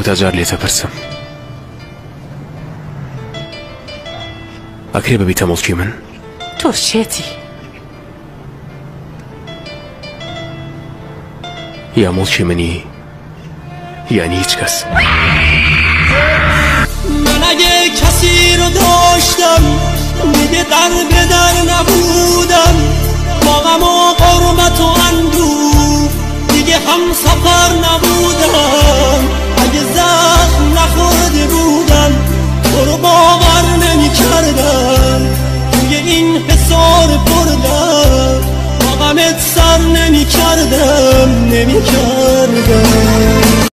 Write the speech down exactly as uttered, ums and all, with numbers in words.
تجرلی تپرسم اکری ببیتم ملکی من تو شتی یا ملکی منی یعنی هیچ کس. من اگه کسی رو داشتم دیگه در به در نبودم، با غم و غربت و اندوه دیگه هم سفر نبودم. اگه زخم نخورده بودم تو رو باور نمی کردم، توی این حصار بردم با غمت سر نمی کردم نمی کردم.